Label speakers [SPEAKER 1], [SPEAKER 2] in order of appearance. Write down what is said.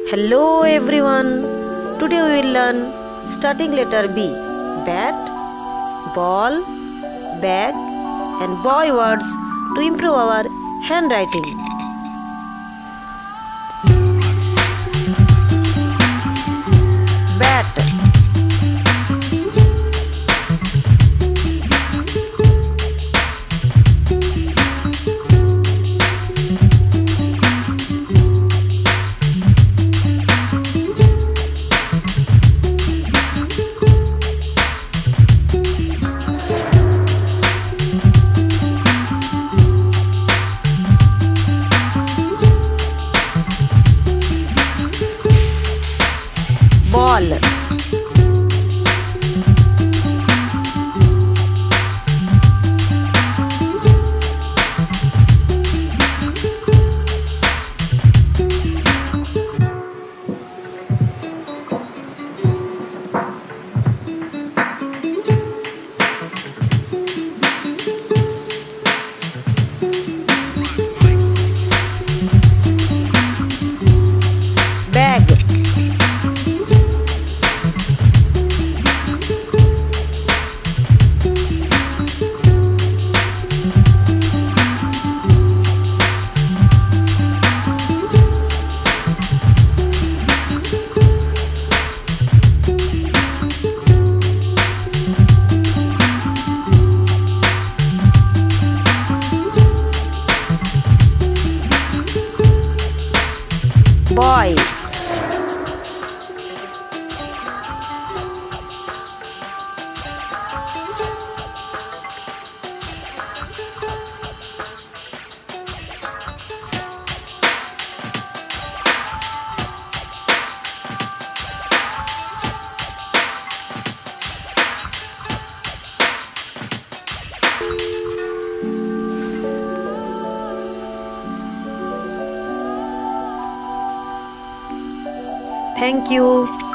[SPEAKER 1] Hello everyone. Today we will learn starting letter B. Bat, ball, bag and boy words to improve our handwriting. Bat, ball, bag, boy, thank you.